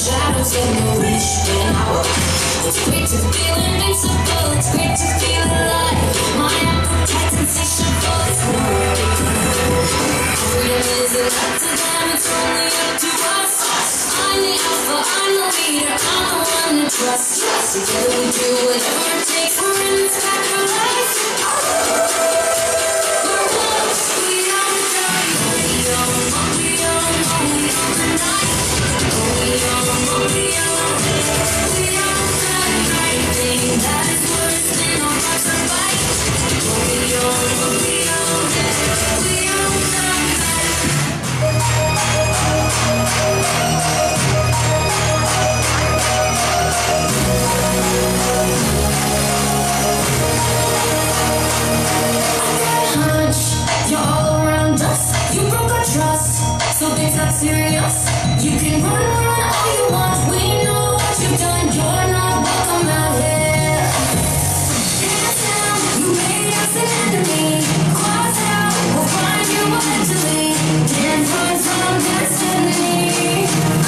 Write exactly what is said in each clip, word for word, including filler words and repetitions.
shadows in the wishing hour. It's great to feel invincible, it's great to feel alive. My appetite's insatiable, it's working. Freedom isn't up to them, it's only up to us. I'm the alpha, I'm the leader, I'm the one to trust. Together we do whatever it takes, we're in this pack for life. We're wolves, we don't die. We don't, we don't, we don't deny. We don't, we don't, we don't die. Anything that is worse than our hearts are bite. We don't, we don't, we don't die. You're all around us, you broke our trust, so things not serious. You can run, run all you want, we know what you've done, you're not welcome out here. Hands down, you made us an enemy, claws out, we'll find you eventually. Can't run from destiny.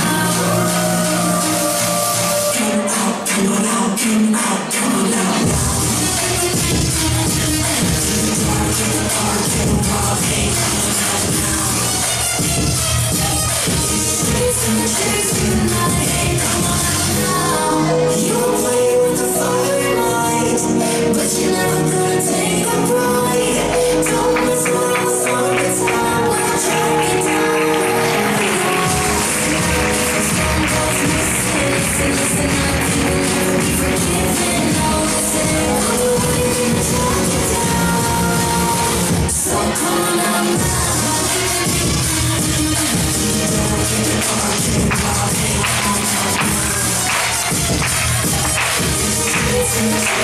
Oh. Come out, come on out, come out, come on out. You play with the fire and light, but you're never gonna take a ride. Don't miss what I saw this time, we'll track it down. Some goes missing, listen, listen up, you'll never be forgiven. Oh, listen, we're waiting to track it down. So come on out now. It's